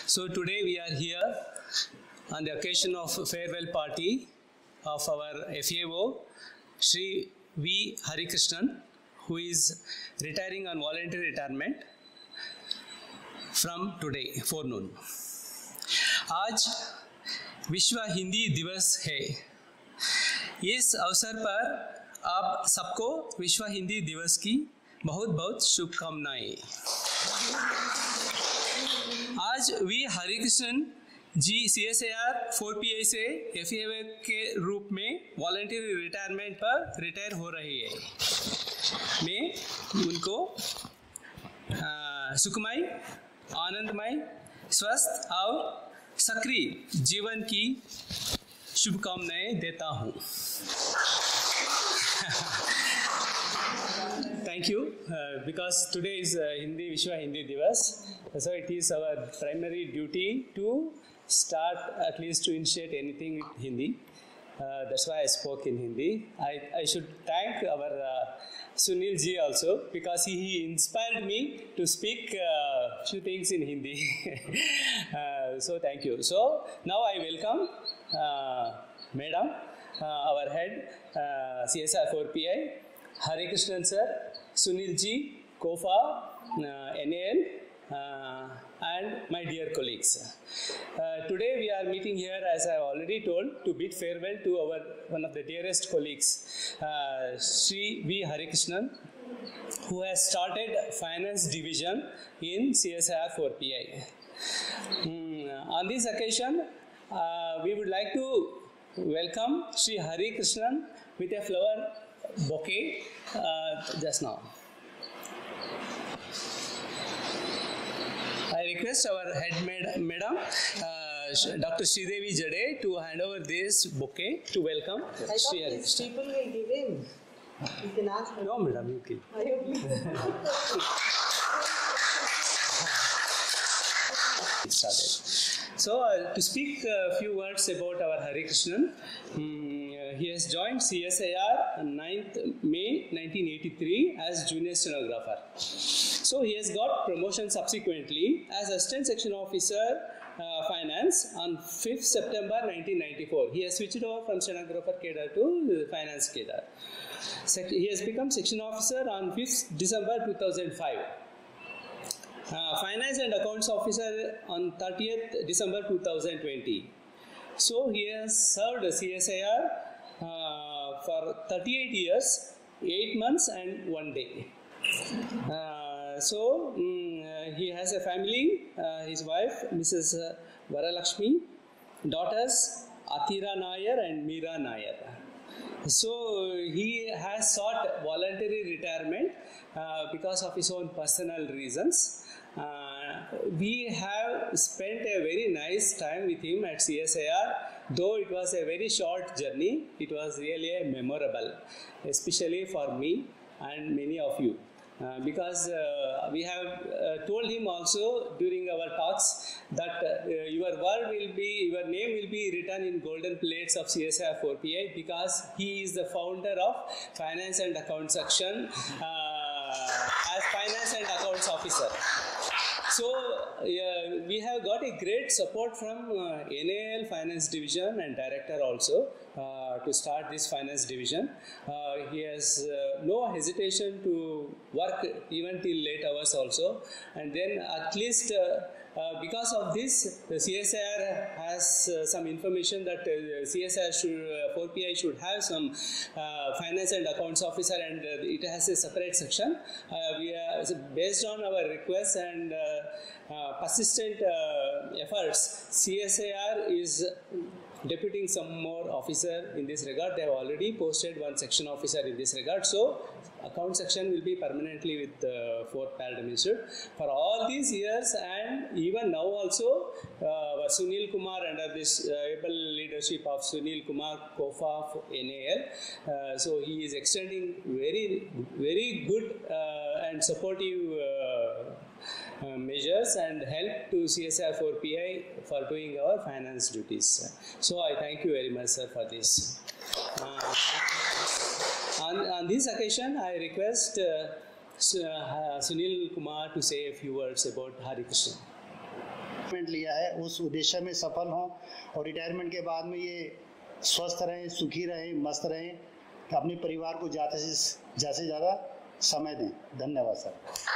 So today we are here on the occasion of farewell party of our FAO, Sri V. Harikrishnan, who is retiring on voluntary retirement from today forenoon. आज विश्व हिंदी दिवस है। इस अवसर पर आप सबको विश्व हिंदी दिवस की बहुत बहुत शुभकामनाएं। आज we Harikrishnan ji CSIR 4PI से FAO के रूप में वॉलंटरी रिटायरमेंट पर रिटायर हो रही है। मैं उनको सुखमय, आनंदमय, स्वस्थ और सक्रिय जीवन की शुभकामनाएं देता हूँ। Thank you, because today is Hindi Vishwa Hindi Divas, so it is our primary duty to start, at least to initiate anything with Hindi. That's why I spoke in Hindi. I should thank our Sunil ji also, because he inspired me to speak few things in Hindi. So thank you. So now I welcome Madam, our head CSIR 4PI, Harikrishnan sir, Sunil ji, Kofa, NAL, and my dear colleagues. Today we are meeting here, as I already told, to bid farewell to our one of the dearest colleagues, Sri V. Harikrishnan, who has started finance division in CSIR 4PI. On this occasion, we would like to welcome Sri Harikrishnan with a flower bouquet just now. I request our head madam, Dr. Sridevi Jade, to hand over this bouquet to welcome Sri Harikrishnan. People will give him. You can ask her. No, madam, you can. So, to speak a few words about our Harikrishnan, he has joined CSIR on 9th May 1983 as junior stenographer. So, he has got promotion subsequently as assistant section officer finance on 5th September 1994. He has switched over from stenographer cadre to finance cadre. He has become section officer on 5th December 2005. Finance and Accounts Officer on 30th December 2020. So he has served CSIR for 38 years, 8 months and 1 day. He has a family, his wife Mrs. Varalakshmi, daughters Athira Nair and Meera Nair. So he has sought voluntary retirement because of his own personal reasons. We have spent a very nice time with him at CSIR. Though it was a very short journey, it was really memorable, especially for me and many of you. Because we have told him also during our talks that your name will be written in golden plates of CSIR 4PI, because he is the founder of Finance and Accounts section as Finance and Accounts Officer. So we have got a great support from NAL Finance Division and Director also to start this Finance Division. He has no hesitation to work even till late hours also, and then at least because of this, the CSIR has some information that CSIR 4PI should have some finance and accounts officer, and it has a separate section. We are, based on our requests and persistent efforts, CSIR is deputing some more officer in this regard. They have already posted one section officer in this regard. So, account section will be permanently with the 4th Paradigm Institute for all these years, and even now also Sunil Kumar, under this able leadership of Sunil Kumar, Kofa of NAL. So he is extending very good and supportive measures and help to CSIR 4PI for doing our finance duties. So I thank you very much, sir, for this. On this occasion, I request Sunil Kumar to say a few words about Harikrishnan. लिया है उस उद्देश्य में सफल हों और retirement के बाद में ये स्वस्थ रहें, सुखी रहें, मस्त रहें, अपने परिवार को ज़्यादा से ज़्यादा समय दें। धन्यवाद sir.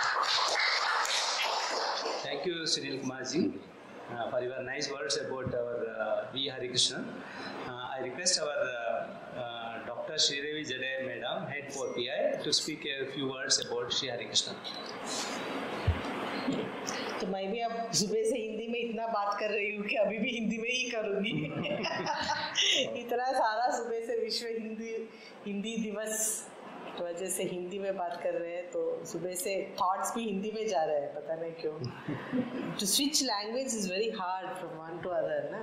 Thank you, Sunil Kumar ji, for your nice words about our V. Hari Krishna. I request our Dr. Sridevi Jade Madam, Head for PI, to speak a few words about Sri Hari Krishna. तो मैं भी अब सुबह से हिंदी में इतना बात कर रही हूँ कि अभी भी हिंदी में ही करूँगी। इतना सारा सुबह से विश्व हिंदी दिवस की वजह से हिंदी में बात कर रहे हैं, तो सुबह से थॉट्स भी हिंदी में जा रहे हैं, पता नहीं क्यों। To switch language is very hard from one to other, ना?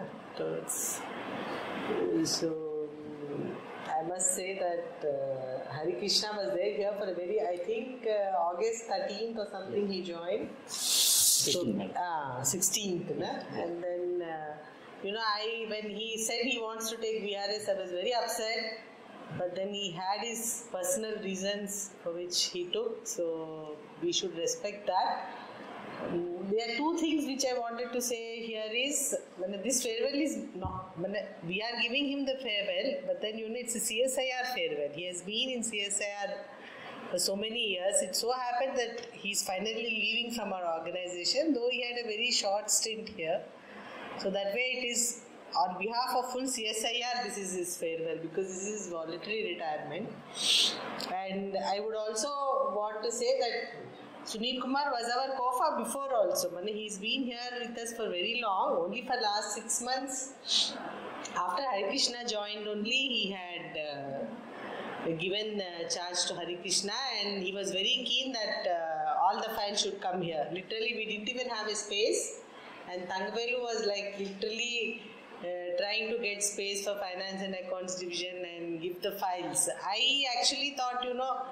तो so I must say that Hari Krishna was there here for a very, I think August 13th or something he joined. So 16th, na? And then when he said he wants to take VRS, I was very upset. But then he had his personal reasons for which he took, so we should respect that. There are two things which I wanted to say here is, this farewell is not, we are giving him the farewell, but then it's a CSIR farewell. He has been in CSIR for so many years. It so happened that he's finally leaving from our organization, though he had a very short stint here. So that way it is, on behalf of full CSIR, this is his farewell, because this is voluntary retirement. And I would also want to say that Sunil Kumar was our COFA before also. He's been here with us for very long, only for last 6 months. After Hari Krishna joined only, he had given charge to Hari Krishna, and he was very keen that all the files should come here. Literally, we didn't even have a space, and Thangavelu was like literally trying to get space for finance and accounts division and give the files. I actually thought,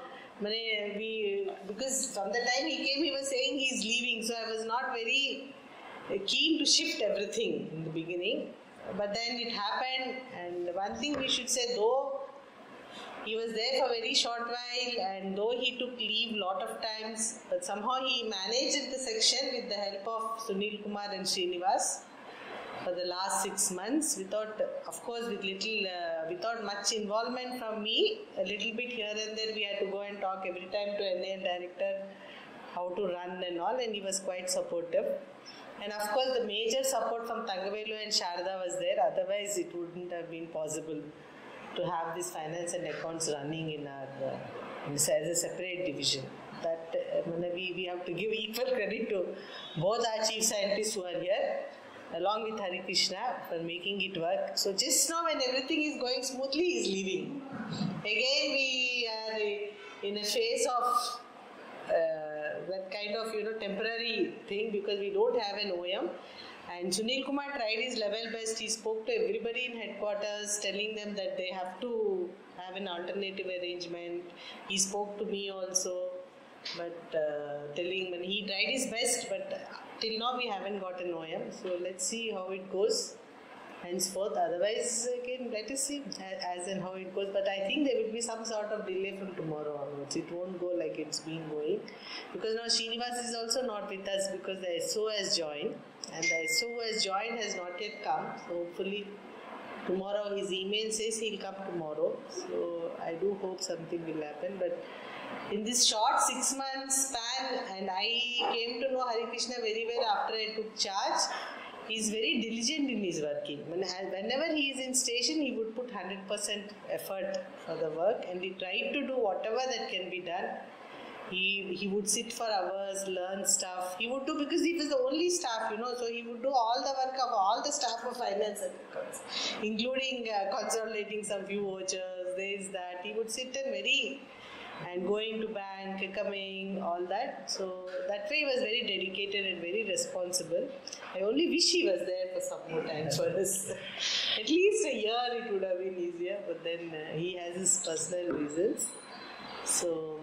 because from the time he came, he was saying he's leaving, so I was not very keen to shift everything in the beginning. But then it happened, and one thing we should say, though he was there for a very short while, and though he took leave lot of times, but somehow he managed the section with the help of Sunil Kumar and Srinivas for the last 6 months, without, of course, without much involvement from me. A little bit here and there we had to go and talk every time to NA director how to run and all, and he was quite supportive. And of course the major support from Thangavelu and Sharda was there, otherwise it wouldn't have been possible to have this finance and accounts running in our as a separate division. That we have to give equal credit to both our chief scientists who are here, along with Hari Krishna, for making it work. So just now when everything is going smoothly, he is leaving. Again we are in a phase of that kind of temporary thing, because we don't have an OM. And Sunil Kumar tried his level best. He spoke to everybody in headquarters, telling them that they have to have an alternative arrangement. He spoke to me also, but telling when he tried his best, but till now we haven't got an OM. So let's see how it goes henceforth. Otherwise, again, let us see as and how it goes. But I think there will be some sort of delay from tomorrow onwards. It won't go like it's been going, because now Srinivas is also not with us because the SO has joined, and the SO who has joined has not yet come. So hopefully tomorrow, his email says he'll come tomorrow. So I do hope something will happen. But in this short 6 months span, and I came to know Hari Krishna very well after I took charge. He is very diligent in his working. Whenever he is in station, he would put 100% effort for the work, and he tried to do whatever that can be done. He would sit for hours, learn stuff. He would do, because he was the only staff, so he would do all the work of all the staff of finance and accounts, including consolidating some few vouchers, this, that. He would sit and going to bank, coming, all that. So that way he was very dedicated and very responsible. I only wish he was there for some more time for us. At least a year it would have been easier, but then he has his personal reasons. So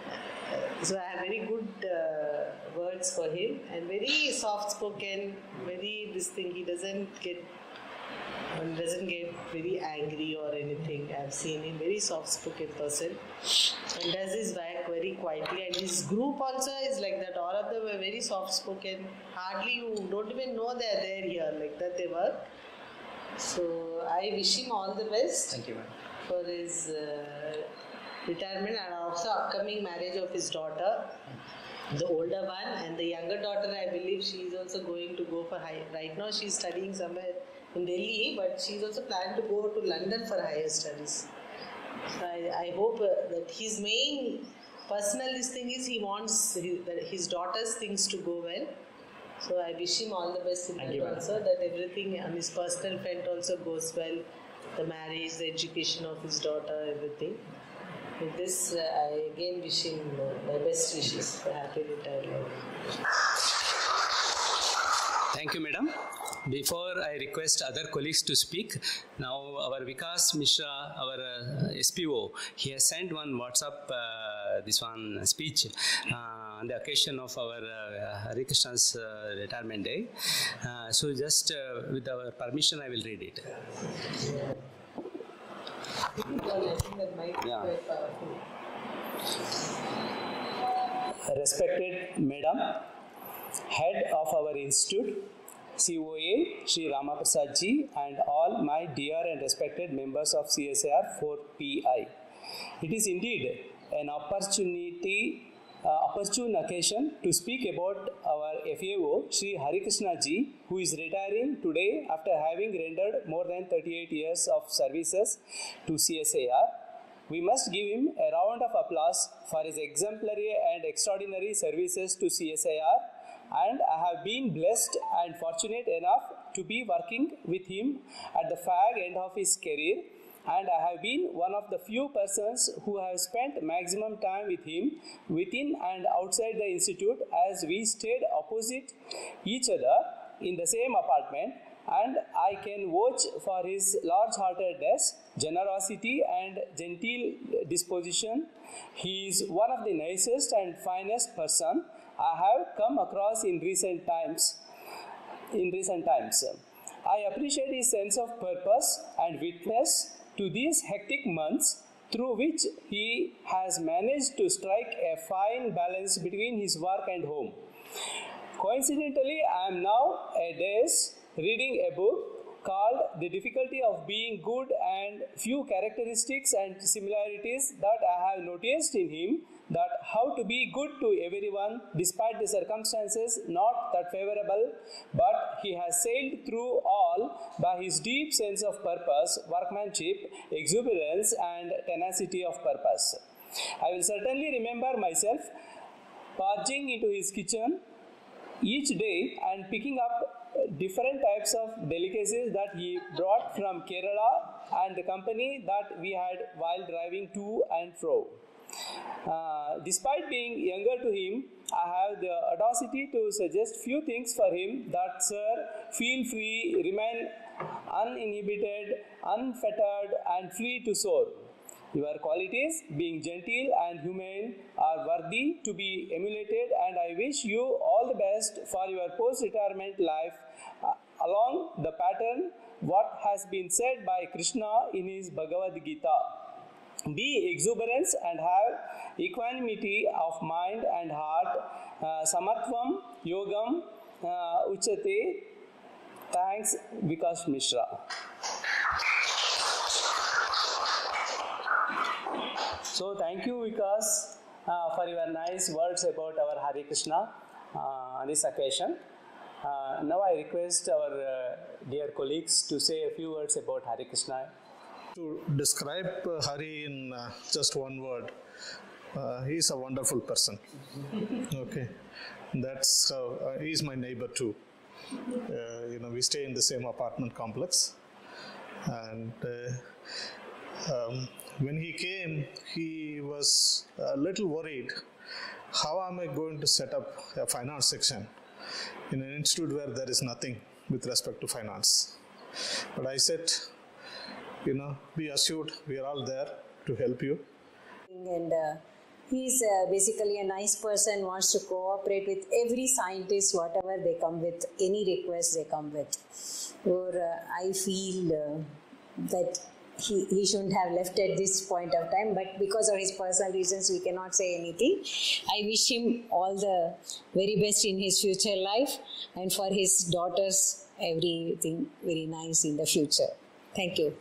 I have very good words for him, and very soft spoken, very this thing. He doesn't get very angry or anything. I've seen him very soft-spoken person, and does his work very quietly. And his group also is like that. All of them were are very soft spoken. Hardly you don't even know they are there here, like that they work. So I wish him all the best. Thank you, ma'am. For his retirement and also upcoming marriage of his daughter, the older one, and the younger daughter. I believe she is also going to go for high. Right now she is studying somewhere in Delhi, but she is also planning to go to London for higher studies. So I hope that his main personal thing is he wants his daughter's things to go well. So I wish him all the best in that also, that everything on his personal front also goes well. The marriage, the education of his daughter, everything. With this, I again wish him my best wishes for happy retirement. Thank you, madam. Before I request other colleagues to speak, now our Vikas Mishra, our SPO, he has sent one WhatsApp, this one speech on the occasion of our Hare Krishna's retirement day. So just with our permission, I will read it. I think that might be quite powerful. Respected Madam, Head of our Institute, COA, Sri Ramaprasad ji, and all my dear and respected members of CSIR 4PI. It is indeed an opportune occasion to speak about our FAO, Sri Hare Krishna ji, who is retiring today after having rendered more than 38 years of services to CSIR. We must give him a round of applause for his exemplary and extraordinary services to CSIR, and I have been blessed and fortunate enough to be working with him at the fag end of his career, and I have been one of the few persons who have spent maximum time with him within and outside the institute, as we stayed opposite each other in the same apartment, and I can vouch for his large-heartedness, generosity and genteel disposition. He is one of the nicest and finest person I have come across in recent times. I appreciate his sense of purpose and witness to these hectic months, through which he has managed to strike a fine balance between his work and home. Coincidentally, I am now a days reading a book called The Difficulty of Being Good, and few characteristics and similarities that I have noticed in him, that how to be good to everyone despite the circumstances not that favorable, but he has sailed through all by his deep sense of purpose, workmanship, exuberance and tenacity of purpose. I will certainly remember myself barging into his kitchen each day and picking up different types of delicacies that he brought from Kerala and the company that we had while driving to and fro. Despite being younger to him, I have the audacity to suggest few things for him that, sir, feel free, remain uninhibited, unfettered and free to soar. Your qualities, being gentle and humane, are worthy to be emulated, and I wish you all the best for your post-retirement life along the pattern what has been said by Krishna in his Bhagavad Gita. Be exuberant and have equanimity of mind and heart. Samatvam yogam uchate. Thanks, Vikas Mishra. So thank you, Vikas, for your nice words about our Hare Krishna on this occasion. Now I request our dear colleagues to say a few words about Hare Krishna. To describe Hari in just one word, he is a wonderful person. Okay, that's how he is my neighbor too. We stay in the same apartment complex, and when he came, he was a little worried. How am I going to set up a finance section in an institute where there is nothing with respect to finance? But I said, be assured, we are all there to help you. And he's basically a nice person, wants to cooperate with every scientist, whatever they come with, any request they come with. Or I feel that he shouldn't have left at this point of time, but because of his personal reasons, we cannot say anything. I wish him all the very best in his future life, and for his daughters, everything very nice in the future. Thank you.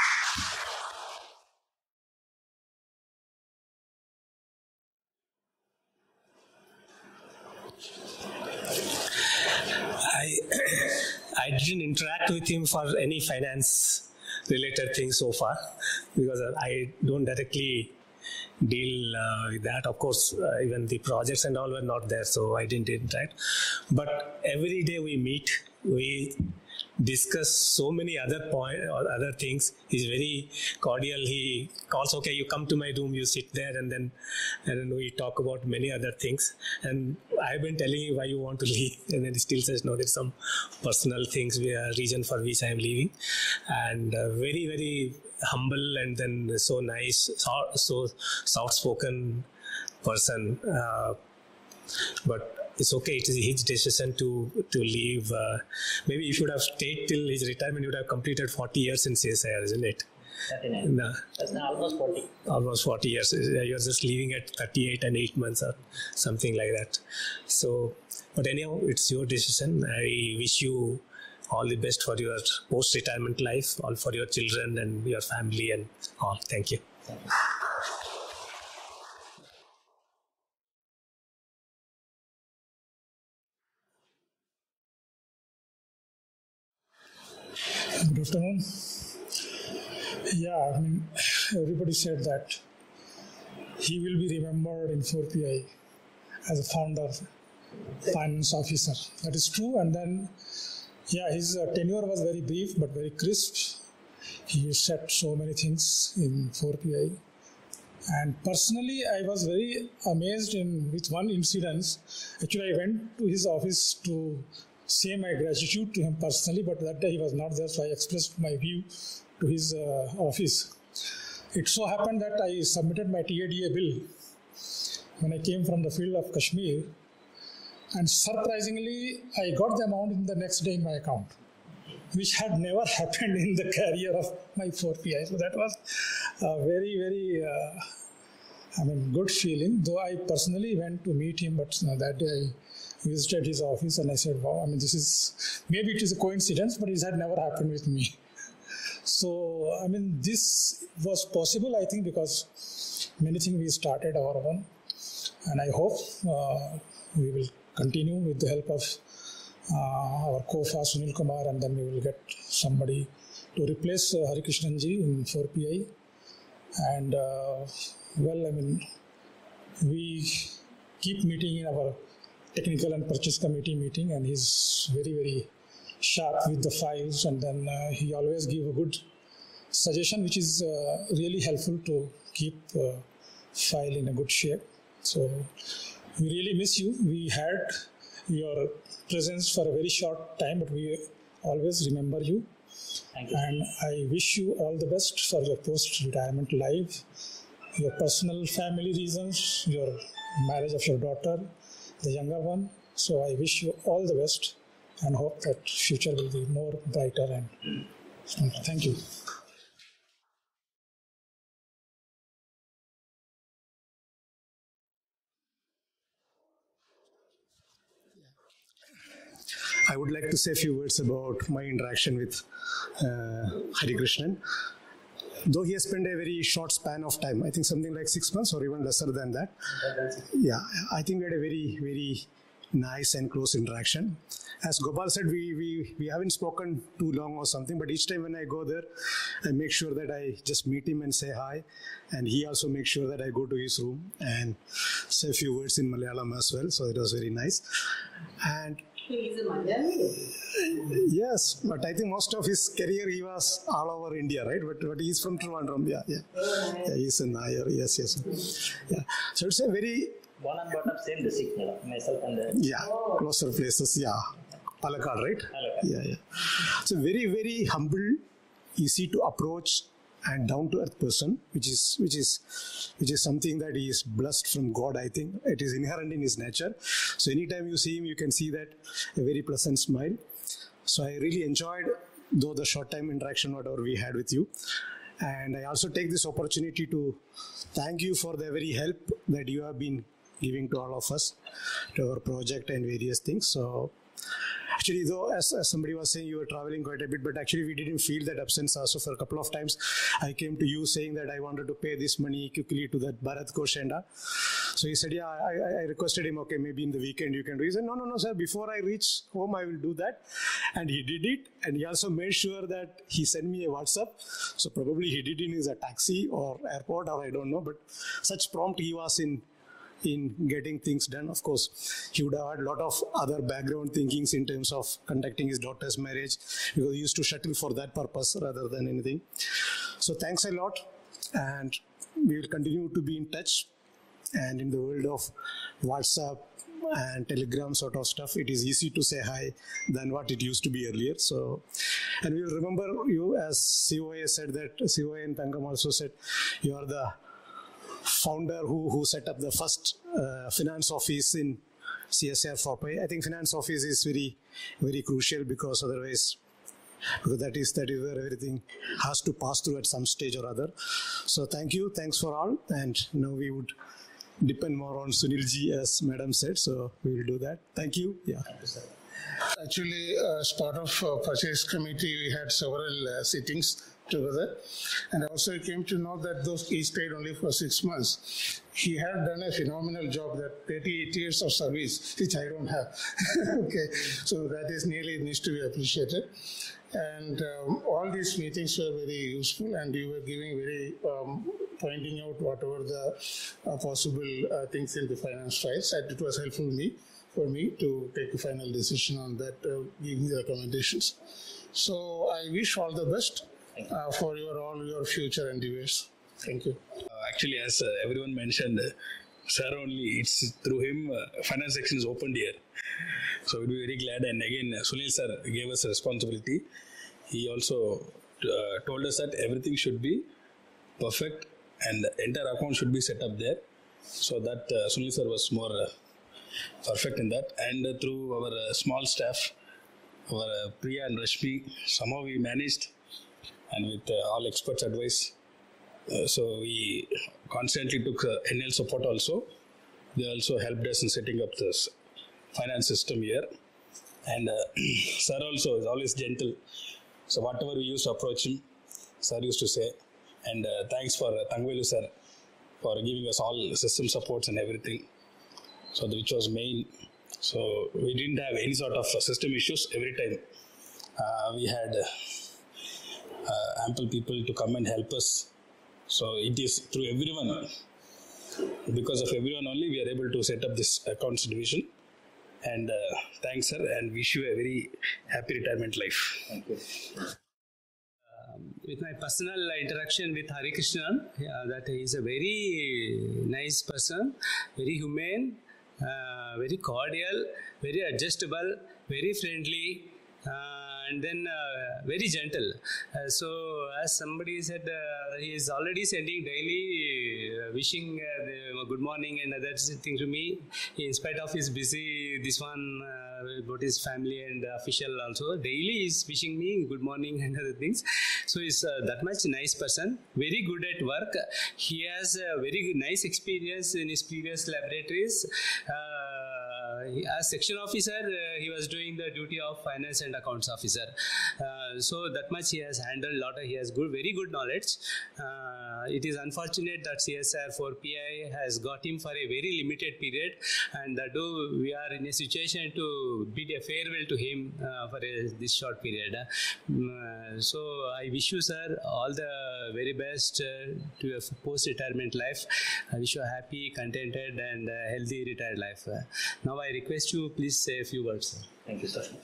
I didn't interact with him for any finance related things so far, because I don't directly deal with that. Of course, even the projects and all were not there, so I didn't interact. But every day we meet, we discuss so many other other things. He's very cordial. He calls, okay, you come to my room, you sit there, and then we talk about many other things. And I've been telling him why you want to leave, and then he still says, no, there's some personal things, reason for which I'm leaving. And very, very humble, and then so nice, so soft-spoken person. But it's okay. It is his decision to leave. Maybe he should have stayed till his retirement. He would have completed 40 years in CSIR, isn't it? 39. No. That's now almost 40. Almost 40 years. You're just leaving at 38 and 8 months or something like that. So, but anyhow, it's your decision. I wish you all the best for your post-retirement life, all for your children and your family and all. Thank you. Thank you. Good afternoon. Yeah, I mean, everybody said that he will be remembered in 4PI as a founder, finance officer. That is true. And then, yeah, his tenure was very brief but very crisp. He said so many things in 4PI. And personally, I was very amazed with one incident. Actually, I went to his office to say my gratitude to him personally, but that day he was not there, so I expressed my view to his office. It so happened that I submitted my TADA bill when I came from the field of Kashmir, and surprisingly, I got the amount in the next day in my account, which had never happened in the career of my 4PI. So that was a very, very good feeling, though I personally went to meet him, but that day I visited his office and I said, wow, maybe it is a coincidence, but it had never happened with me. So, this was possible, I think, because many things we started our own, and I hope we will continue with the help of our COFA, Sunil Kumar, and then we will get somebody to replace Hari Krishnan ji in 4PI. And, we keep meeting in our technical and purchase committee meeting, and he's very, very sharp with the files, and then he always give a good suggestion, which is really helpful to keep file in a good shape. So we really miss you. We had your presence for a very short time, but we always remember you. Thank you. And I wish you all the best for your post-retirement life, your personal family reasons, your marriage of your daughter, the younger one. So I wish you all the best and hope that future will be more brighter and thank you. I would like to say a few words about my interaction with Hari Krishnan. Though he has spent a very short span of time, I think something like 6 months or even lesser than that. Yeah, I think we had a very, very nice and close interaction. As Gopal said, we haven't spoken too long or something, but each time when I go there, I make sure that I just meet him and say hi. And he also makes sure that I go to his room and say a few words in Malayalam as well. So it was very nice. And He's a Malayali. yes, but I think most of his career he was all over India, right? But he's from Trivandrum, yeah. He's a Nair, yes. Yeah. So it's a very Born and brought up same district, myself and closer places, Palakkad, right? Palakkad. Yeah. So very, very humble, easy to approach, and down to earth person, which is something that he is blessed from God. I think it is inherent in his nature. So anytime you see him, you can see that a very pleasant smile. So I really enjoyed, though the short time interaction whatever we had with you. And I also take this opportunity to thank you for the very help that you have been giving to all of us, to our project and various things. So actually, though, as somebody was saying, you were traveling quite a bit, but actually we didn't feel that absence also. For a couple of times, I came to you saying that I wanted to pay this money quickly to that Bharat Koshenda. So he said, yeah, I requested him, okay, maybe in the weekend you can do it. He said, no, sir, before I reach home, I will do that. And he did it. And he also made sure that he sent me a WhatsApp. So probably he did it in his taxi or airport, or I don't know, but such prompt he was in getting things done. Of course, he would have had a lot of other background thinkings in terms of conducting his daughter's marriage, because he used to shuttle for that purpose rather than anything. So thanks a lot, and we will continue to be in touch. And in the world of WhatsApp and Telegram sort of stuff, it is easy to say hi than what it used to be earlier. So, and we will remember you, as COA said, that COA and Tangam also said, you are the founder who set up the first finance office in CSIR FOPI. I think finance office is very, very crucial, because otherwise, because that is where everything has to pass through at some stage or other. So thank you, thanks for all. And now we would depend more on Sunilji, as Madam said. So we will do that. Thank you. Yeah. Thank you, sir. Actually, as part of purchase committee, we had several sittings together, and also came to know that though he stayed only for 6 months, he had done a phenomenal job, that 38 years of service, which I don't have. Okay, so that is needs to be appreciated. And all these meetings were very useful, and you were giving very pointing out whatever the possible things in the finance files, and it was helpful for me to take a final decision on that, giving the recommendations. So I wish all the best for all your future endeavors. Thank you. Actually, as everyone mentioned, sir only, it's through him finance section is opened here. So we'll be very glad. And again, Sunil sir gave us a responsibility. He also told us that everything should be perfect and the entire account should be set up there. So that Sunil sir was more perfect in that. And through our small staff, our Priya and Rashmi, somehow we managed, and with all experts' advice. So we constantly took NL support also. They also helped us in setting up this finance system here. And sir also is always gentle. So whatever we used to approach him, sir used to say. And thanks for Thangvelu sir for giving us all system supports and everything. So which was main. So we didn't have any sort of system issues every time. We had ample people to come and help us. So it is through everyone. Because of everyone only, we are able to set up this accounts division. And thanks, sir, and wish you a very happy retirement life. Thank you. With my personal interaction with Hari Krishnan, that he is a very nice person, very humane, very cordial, very adjustable, very friendly, and then very gentle. So as somebody said, he is already sending daily wishing good morning and other things to me, in spite of his busy this one about his family and official also. Daily is wishing me good morning and other things. So he's that much nice person, very good at work. He has a very nice experience in his previous laboratories. As section officer, he was doing the duty of finance and accounts officer. So that much he has handled a lot. He has very good knowledge. It is unfortunate that CSIR 4PI has got him for a very limited period, and that we are in a situation to bid a farewell to him for this short period. So I wish you, sir, all the very best to your post-retirement life. I wish you a happy, contented and healthy retired life. Now I request you, please say a few words, sir. Thank you, sir.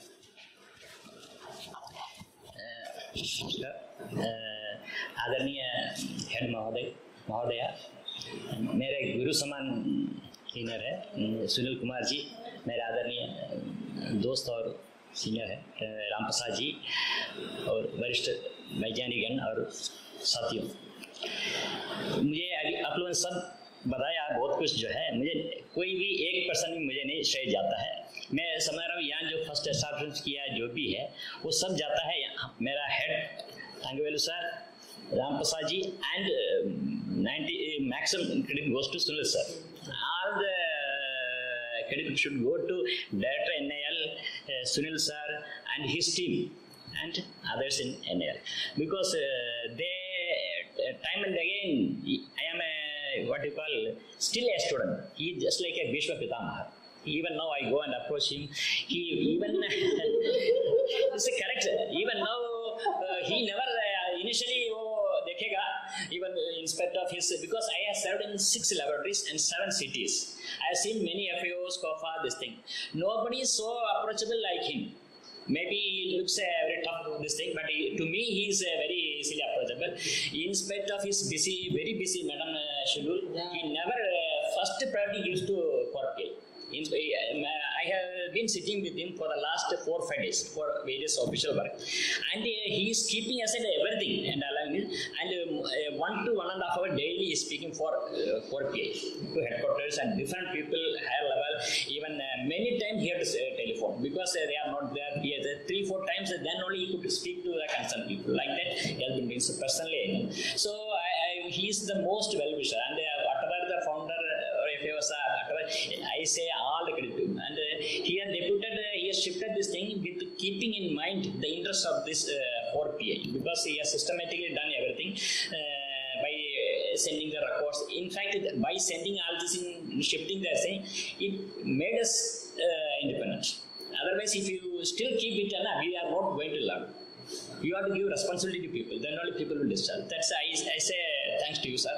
आदरणीय head महोदया, मेरे गुरु समान senior है सुनील कुमार जी, मेरे आदरणीय दोस्त और senior है राम प्रसाद जी, और वरिष्ठ वैज्ञानिकगण और साथियों, मुझे आप लोगों ने सब बताया बहुत कुछ जो है, मुझे कोई भी एक पर्सन भी मुझे नहीं शेयर जाता है। मैं समझ रहा हूँ यहाँ जो फर्स्ट एस्टैब्लिश किया जो भी है वो सब जाता है। मेरा head Thangavelu sir, Ram Prasad ji, and 90 maximum credit goes to Sunil sir. All the credit should go to Director NIL, Sunil sir and his team and others in NIL, because they time and again I am a what you call still a student. He is just like a Bhishma Pitamaha. Even now I go and approach him. He even it's a correct. Even now he never initially dekhega. Even in spite of his, because I have served in 6 laboratories and 7 cities. I have seen many FAOs, COFA, this thing. Nobody is so approachable like him. Maybe he looks very tough this thing, but to me he is very easily approachable. In spite of his busy, very busy madam schedule, he never first priority gives to corporate. I have been sitting with him for the last 4 or 5 days for various official work, and he is keeping aside everything and allowing it. And 1 to 1.5 hours daily is speaking for PA to headquarters and different people higher level. Even many times he had to telephone because they are not there. 3-4 times, then only he could speak to the concerned people. Like that, he has been doing so personally. So he is the most well wisher, and whatever the founder I say all the credit to him. And he has deputed, he has shifted this thing with keeping in mind the interest of this 4PA, because he has systematically done everything by sending the records. In fact, by sending all this in shifting the thing, it made us independent. Otherwise, if you still keep it, we are not going to learn. You have to give responsibility to people, then only people will discharge. That's I say thanks to you, sir.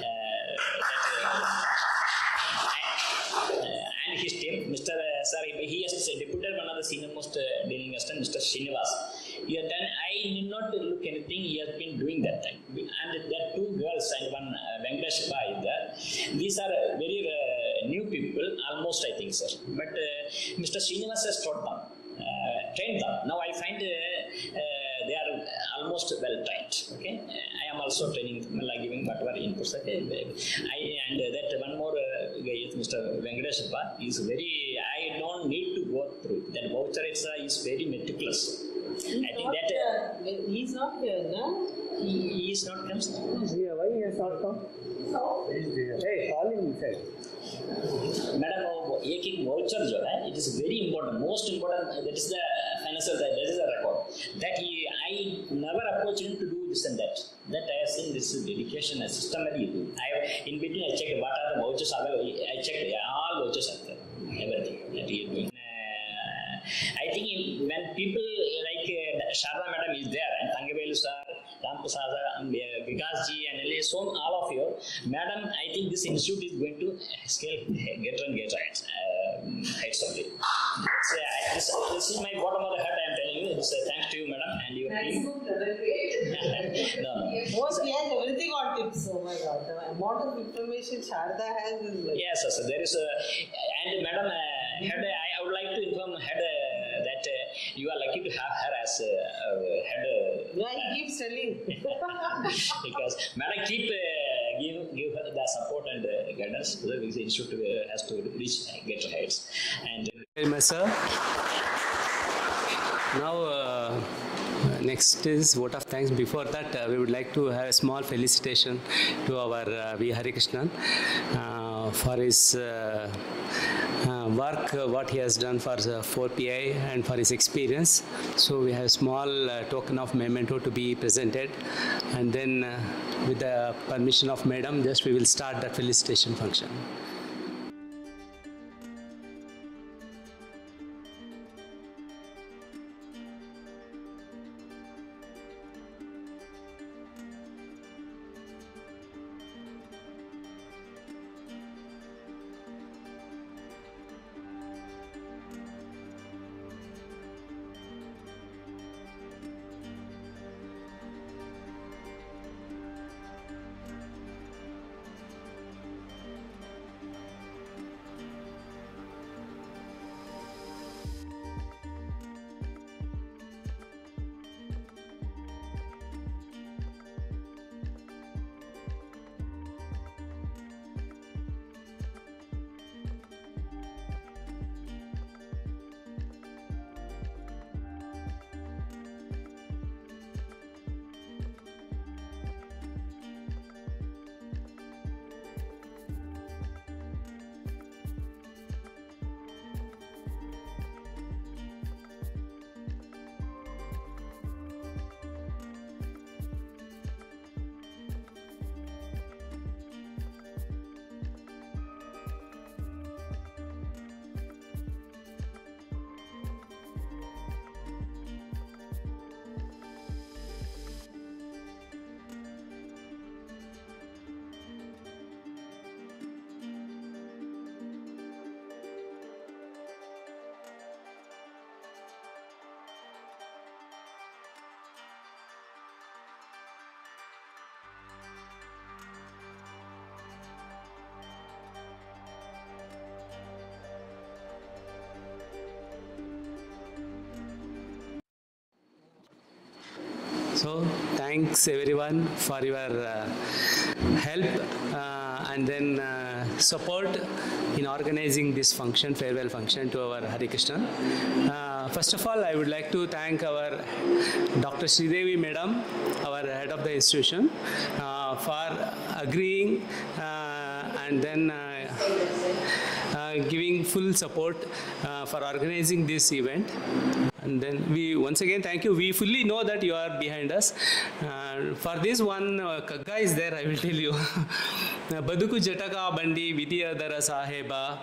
And his team, Mr. Sir, he has deputed one of the senior most dealing assistant, Mr. Srinivas. He has done, I need not look anything, he has been doing that time. And there are 2 girls and one Venkatesh is there. These are very new people, almost I think, sir. But Mr. Srinivas has taught them, trained them. Now I find they are almost well trained. Okay, I am also training them, like giving whatever inputs. Okay, and that one more guy is Mr. Venkatesh is very. I don't need to go through that voucher. Is very meticulous. I think that he's not here, no? He is not come. Yeah, why he has not come? Hey, call him inside. Madam, एक voucher जो है, it is very important, most important. That is the financial, that is the record. That I never approached him to do this and that. That I have seen this dedication and systematically do. In between I checked what are the vouchers available. I checked all vouchers are there, everything that he is doing. I think when people like Sharda madam is there and Thangavelu sir, Ram Prasad sir, Vikas ji and so all of you, madam, I think this institute is going to scale greater and greater heights of it. This is my bottom of the heart I am telling you. Thanks to you madam and your team. No. Most he has everything on tips. Oh my God, the amount of information Sharda has is like... Yes, sir. There is and madam, I would like to inform head that you are lucky to have her as head. Yeah, he keeps telling. Because madam keep give her the support and guidance. The institute has to reach greater heights. And very much, sir. Now, next is vote of thanks. Before that, we would like to have a small felicitation to our V. Harikrishnan for his work, what he has done for 4PI and for his experience. So we have a small token of memento to be presented, and then with the permission of Madam, just we will start the felicitation function. So thanks everyone for your help and then support in organizing this function, farewell function to our Hare Krishna. First of all, I would like to thank our Dr. Sridevi Madam, our head of the institution, for agreeing and then giving full support for organizing this event. And then we once again thank you. We fully know that you are behind us. For this one, Kagga is there, I will tell you. Baduku Jataka Bandi Vidiyadara Saheba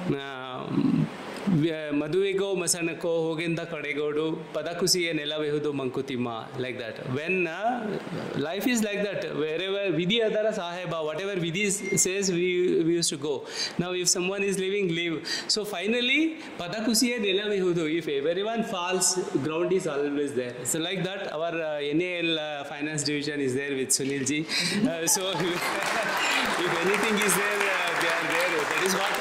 Maduego Masanako Hogenda Kadegodu Padakusi and Elavehudu Mankutima, like that. When life is like that, wherever Vidiyadara Saheba, whatever Vidhi says, we used to go. Now, if someone is leaving, leave. So finally, Padakusi and Elavehudu, if everyone falls, ground is always there. So like that, our NAL finance division is there with Sunil ji. So if anything is there, they are there. That is what